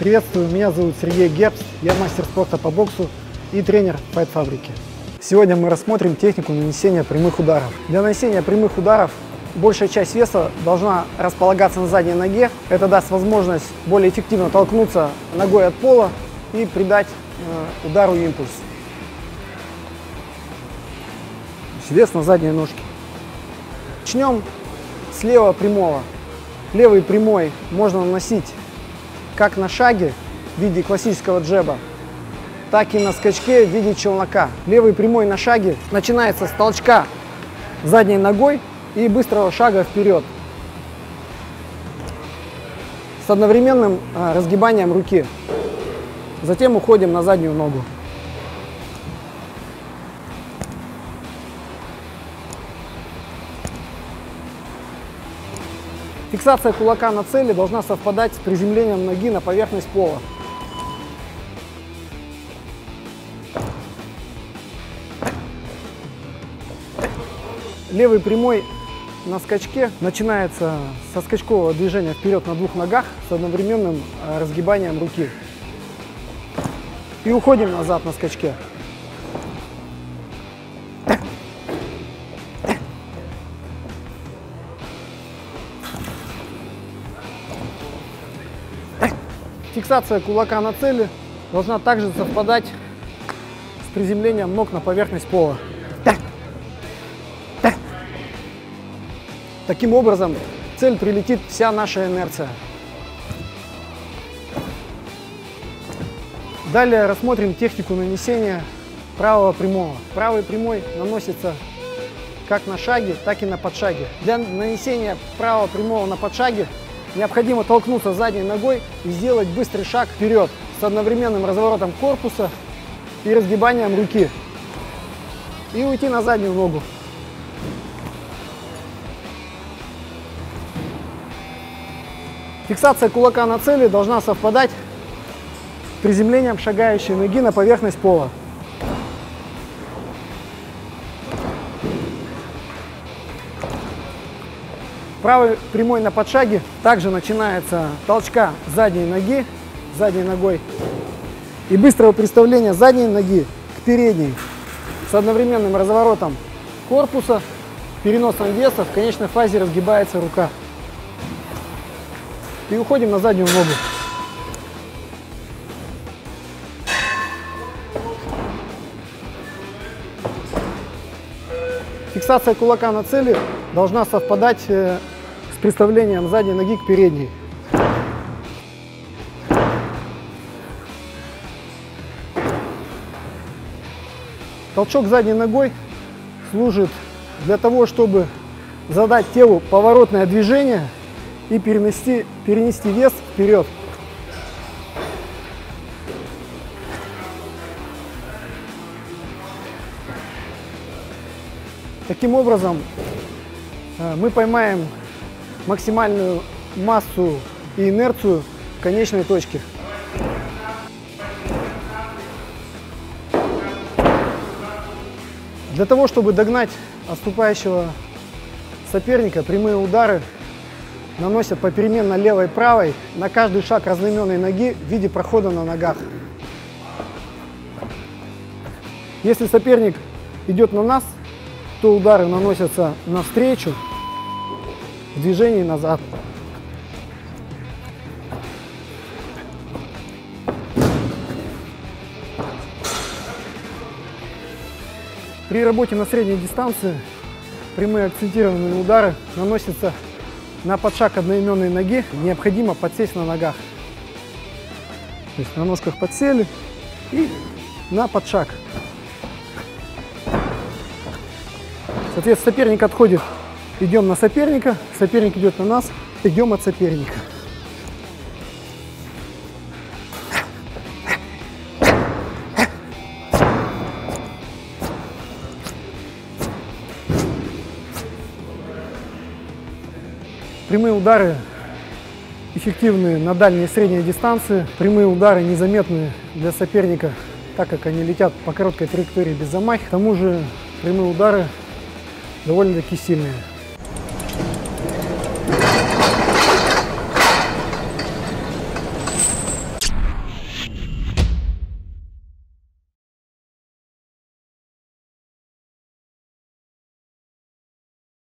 Приветствую, меня зовут Сергей Гербст, я мастер спорта по боксу и тренер файт-фабрики. Сегодня мы рассмотрим технику нанесения прямых ударов. Для нанесения прямых ударов большая часть веса должна располагаться на задней ноге. Это даст возможность более эффективно толкнуться ногой от пола и придать удару импульс. Вес на задней ножке. Начнем с левого прямого. Левый прямой можно наносить как на шаге в виде классического джеба, так и на скачке в виде челнока. Левый прямой на шаге начинается с толчка задней ногой и быстрого шага вперед с одновременным разгибанием руки. Затем уходим на заднюю ногу. Фиксация кулака на цели должна совпадать с приземлением ноги на поверхность пола. Левый прямой на скачке начинается со скачкового движения вперед на двух ногах с одновременным разгибанием руки. И уходим назад на скачке. Фиксация кулака на цели должна также совпадать с приземлением ног на поверхность пола. Таким образом, в цель прилетит вся наша инерция. Далее рассмотрим технику нанесения правого прямого. Правый прямой наносится как на шаге, так и на подшаге. Для нанесения правого прямого на подшаге необходимо толкнуться задней ногой и сделать быстрый шаг вперед с одновременным разворотом корпуса и разгибанием руки. И уйти на заднюю ногу. Фиксация кулака на цели должна совпадать с приземлением шагающей ноги на поверхность пола. Правый прямой на подшаге также начинается толчка задней ноги, задней ногой и быстрого приставления задней ноги к передней с одновременным разворотом корпуса, переносом веса, в конечной фазе разгибается рука. И уходим на заднюю ногу. Фиксация кулака на цели должна совпадать с приставлением задней ноги к передней. Толчок задней ногой служит для того, чтобы задать телу поворотное движение и перенести вес вперед. Таким образом, мы поймаем максимальную массу и инерцию в конечной точке. Для того, чтобы догнать отступающего соперника, прямые удары наносят попеременно левой и правой на каждый шаг разноименной ноги в виде прохода на ногах. Если соперник идет на нас, то удары наносятся навстречу в движении назад. При работе на средней дистанции прямые акцентированные удары наносятся на подшаг одноименной ноги. Необходимо подсесть на ногах. То есть на ножках подсели и на подшаг. Соответственно, соперник отходит, идем на соперника, соперник идет на нас, идем от соперника. Прямые удары эффективны на дальней и средней дистанции. Прямые удары незаметны для соперника, так как они летят по короткой траектории без замаха. К тому же прямые удары довольно-таки сильные.